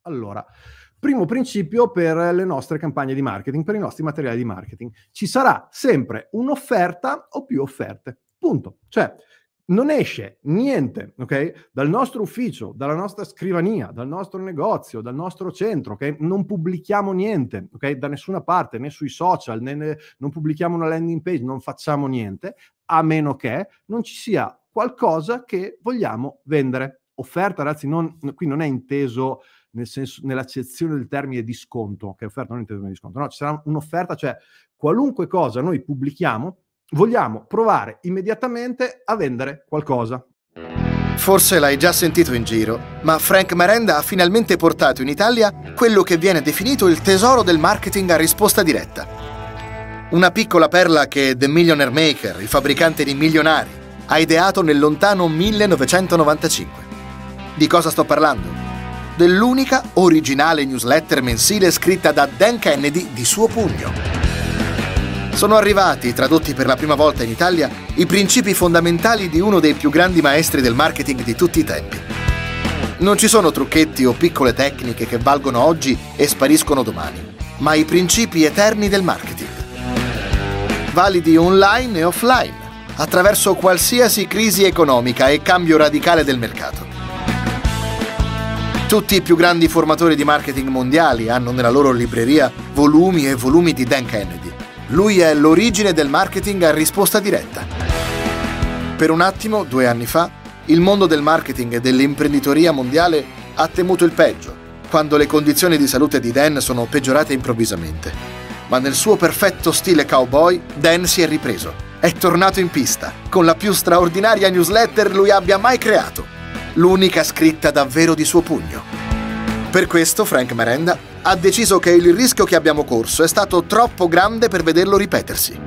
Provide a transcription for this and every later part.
Allora, primo principio per le nostre campagne di marketing, per i nostri materiali di marketing. Ci sarà sempre un'offerta o più offerte. Punto. Cioè, non esce niente, ok? Dal nostro ufficio, dalla nostra scrivania, dal nostro negozio, dal nostro centro, ok? Non pubblichiamo niente, ok? Da nessuna parte, né sui social, non pubblichiamo una landing page, non facciamo niente, a meno che non ci sia qualcosa che vogliamo vendere. Offerta, ragazzi, qui non è inteso nel senso, nell'accezione del termine di sconto, che offerta non è inteso come di sconto, no, ci sarà un'offerta, cioè qualunque cosa noi pubblichiamo, vogliamo provare immediatamente a vendere qualcosa. Forse l'hai già sentito in giro, ma Frank Merenda ha finalmente portato in Italia quello che viene definito il tesoro del marketing a risposta diretta. Una piccola perla che The Millionaire Maker, il fabbricante di milionari, ha ideato nel lontano 1995. Di cosa sto parlando? Dell'unica originale newsletter mensile scritta da Dan Kennedy di suo pugno. Sono arrivati, tradotti per la prima volta in Italia, i principi fondamentali di uno dei più grandi maestri del marketing di tutti i tempi. Non ci sono trucchetti o piccole tecniche che valgono oggi e spariscono domani, ma i principi eterni del marketing. Validi online e offline, attraverso qualsiasi crisi economica e cambio radicale del mercato. Tutti i più grandi formatori di marketing mondiali hanno nella loro libreria volumi e volumi di Dan Kennedy. Lui è l'origine del marketing a risposta diretta. Per un attimo, 2 anni fa, il mondo del marketing e dell'imprenditoria mondiale ha temuto il peggio, quando le condizioni di salute di Dan sono peggiorate improvvisamente. Ma nel suo perfetto stile cowboy, Dan si è ripreso. È tornato in pista, con la più straordinaria newsletter lui abbia mai creato. L'unica scritta davvero di suo pugno. Per questo Frank Merenda ha deciso che il rischio che abbiamo corso è stato troppo grande per vederlo ripetersi.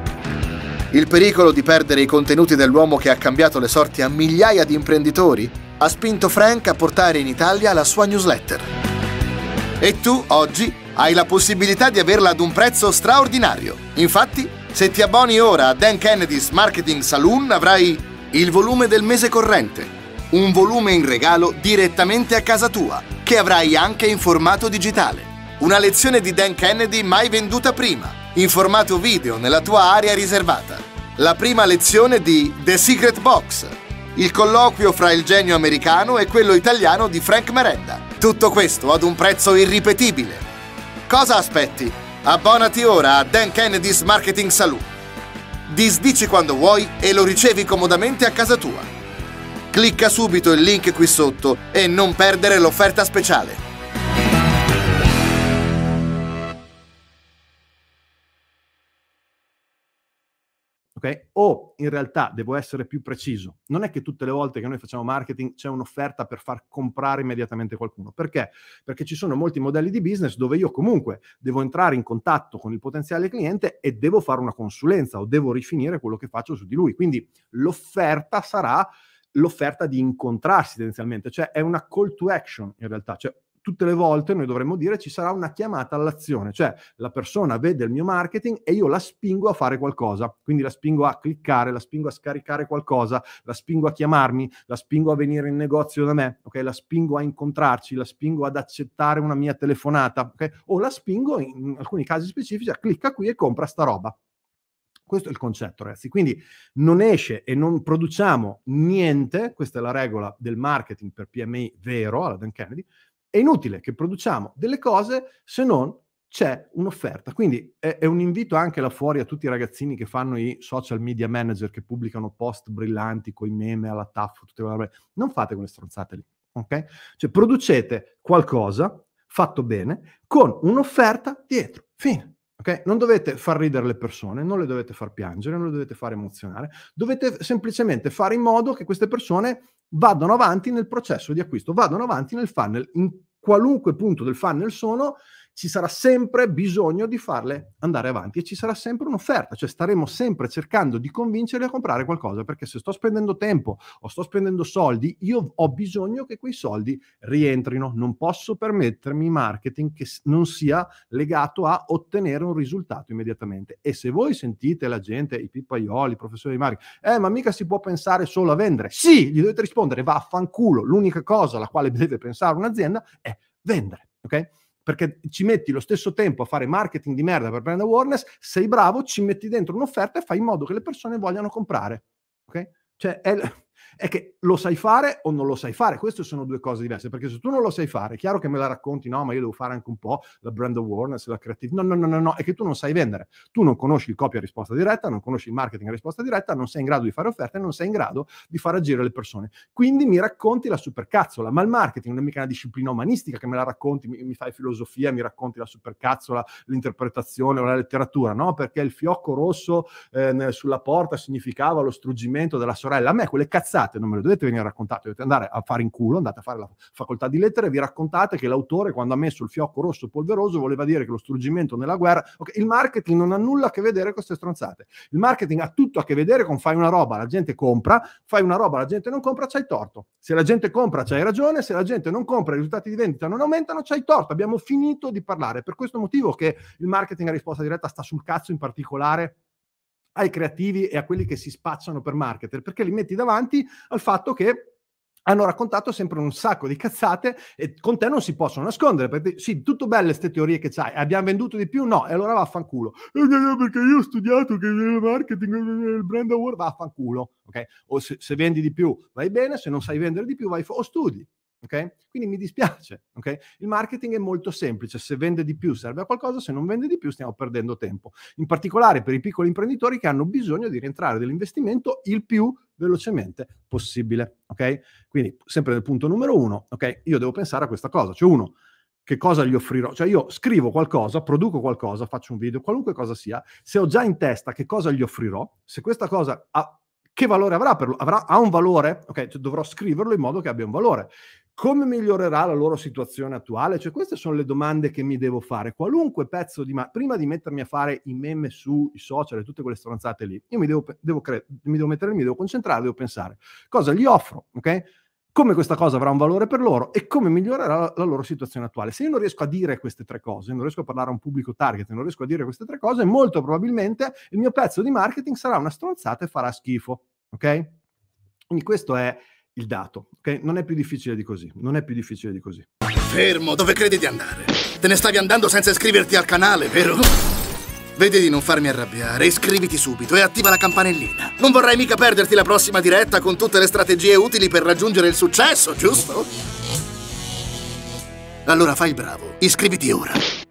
Il pericolo di perdere i contenuti dell'uomo che ha cambiato le sorti a migliaia di imprenditori ha spinto Frank a portare in Italia la sua newsletter. E tu, oggi, hai la possibilità di averla ad un prezzo straordinario. Infatti, se ti abboni ora a Dan Kennedy's Marketing Saloon, avrai il volume del mese corrente, un volume in regalo direttamente a casa tua, che avrai anche in formato digitale. Una lezione di Dan Kennedy mai venduta prima, in formato video nella tua area riservata. La prima lezione di The Secret Box, il colloquio fra il genio americano e quello italiano di Frank Merenda. Tutto questo ad un prezzo irripetibile. Cosa aspetti? Abbonati ora a Dan Kennedy's Marketing Saloon. Disdici quando vuoi e lo ricevi comodamente a casa tua. Clicca subito il link qui sotto e non perdere l'offerta speciale. Ok? O in realtà devo essere più preciso. Non è che tutte le volte che noi facciamo marketing c'è un'offerta per far comprare immediatamente qualcuno. Perché? Perché ci sono molti modelli di business dove io comunque devo entrare in contatto con il potenziale cliente e devo fare una consulenza o devo rifinire quello che faccio su di lui. Quindi l'offerta sarà l'offerta di incontrarsi tendenzialmente, cioè è una call to action in realtà, cioè tutte le volte noi dovremmo dire ci sarà una chiamata all'azione, cioè la persona vede il mio marketing e io la spingo a fare qualcosa, quindi la spingo a cliccare, la spingo a scaricare qualcosa, la spingo a chiamarmi, la spingo a venire in negozio da me, ok? La spingo a incontrarci, la spingo ad accettare una mia telefonata, ok? O la spingo in alcuni casi specifici a clicca qui e compra sta roba. Questo è il concetto, ragazzi. Quindi non esce e non produciamo niente, questa è la regola del marketing per PMI vero, alla Dan Kennedy, è inutile che produciamo delle cose se non c'è un'offerta. Quindi è un invito anche là fuori a tutti i ragazzini che fanno i social media manager, che pubblicano post brillanti con i meme alla TAF, tutte le robe. Non fate quelle stronzate lì, ok? Cioè producete qualcosa fatto bene con un'offerta dietro, fine. Okay? Non dovete far ridere le persone, non le dovete far piangere, non le dovete far emozionare, dovete semplicemente fare in modo che queste persone vadano avanti nel processo di acquisto, vadano avanti nel funnel. In qualunque punto del funnel sono, ci sarà sempre bisogno di farle andare avanti e ci sarà sempre un'offerta, cioè staremo sempre cercando di convincerli a comprare qualcosa, perché se sto spendendo tempo o sto spendendo soldi, io ho bisogno che quei soldi rientrino, non posso permettermi marketing che non sia legato a ottenere un risultato immediatamente. E se voi sentite la gente, i pippaioli, i professori di marketing, ma mica si può pensare solo a vendere, sì, gli dovete rispondere, vaffanculo, l'unica cosa alla quale deve pensare un'azienda è vendere, ok? Perché ci metti lo stesso tempo a fare marketing di merda per brand awareness, sei bravo, ci metti dentro un'offerta e fai in modo che le persone vogliano comprare, ok? Cioè è che lo sai fare o non lo sai fare, queste sono due cose diverse, perché se tu non lo sai fare, è chiaro che me la racconti, no, ma io devo fare anche un po' la brand awareness, la creatività, no, è che tu non sai vendere, tu non conosci il copy a risposta diretta, non conosci il marketing a risposta diretta, non sei in grado di fare offerte, non sei in grado di far agire le persone, quindi mi racconti la supercazzola, ma il marketing non è mica una disciplina umanistica che me la racconti, mi fai filosofia, mi racconti la supercazzola, l'interpretazione o la letteratura, no, perché il fiocco rosso sulla porta significava lo struggimento della sorella, a me quelle cazzate non me le dovete venire raccontate, dovete andare a fare in culo, andate a fare la facoltà di lettere e vi raccontate che l'autore quando ha messo il fiocco rosso polveroso voleva dire che lo struggimento nella guerra, okay, il marketing non ha nulla a che vedere con queste stronzate, il marketing ha tutto a che vedere con fai una roba, la gente compra, fai una roba, la gente non compra, c'hai torto, se la gente compra c'hai ragione, se la gente non compra i risultati di vendita non aumentano, c'hai torto, abbiamo finito di parlare, per questo motivo che il marketing a risposta diretta sta sul cazzo, in particolare ai creativi e a quelli che si spacciano per marketer, perché li metti davanti al fatto che hanno raccontato sempre un sacco di cazzate e con te non si possono nascondere, perché sì, tutto belle queste teorie che c'hai, abbiamo venduto di più? No, e allora vaffanculo. Perché io ho studiato che il marketing, il brand award, vaffanculo, ok? O se vendi di più vai bene, se non sai vendere di più vai o studi. Okay? Quindi mi dispiace, okay? Il marketing è molto semplice, se vende di più serve a qualcosa, se non vende di più stiamo perdendo tempo, in particolare per i piccoli imprenditori che hanno bisogno di rientrare dell'investimento il più velocemente possibile, ok? Quindi sempre nel punto numero 1, ok? Io devo pensare a questa cosa, cioè uno, che cosa gli offrirò? Cioè io scrivo qualcosa, produco qualcosa, faccio un video, qualunque cosa sia, se ho già in testa che cosa gli offrirò, se questa cosa ha, che valore avrà per ha un valore, ok? Cioè dovrò scriverlo in modo che abbia un valore. Come migliorerà la loro situazione attuale? Cioè queste sono le domande che mi devo fare. Qualunque pezzo di prima di mettermi a fare i meme sui social e tutte quelle stronzate lì, io mi devo mettere, mi devo concentrare, devo pensare cosa gli offro, ok? Come questa cosa avrà un valore per loro e come migliorerà la loro situazione attuale. Se io non riesco a dire queste tre cose, non riesco a parlare a un pubblico target, non riesco a dire queste tre cose, molto probabilmente il mio pezzo di marketing sarà una stronzata e farà schifo, ok? Quindi questo è il dato, ok? Non è più difficile di così, non è più difficile di così. Fermo, dove credi di andare? Te ne stavi andando senza iscriverti al canale, vero? Vedi di non farmi arrabbiare, iscriviti subito e attiva la campanellina. Non vorrai mica perderti la prossima diretta con tutte le strategie utili per raggiungere il successo, giusto? Allora fai il bravo, iscriviti ora.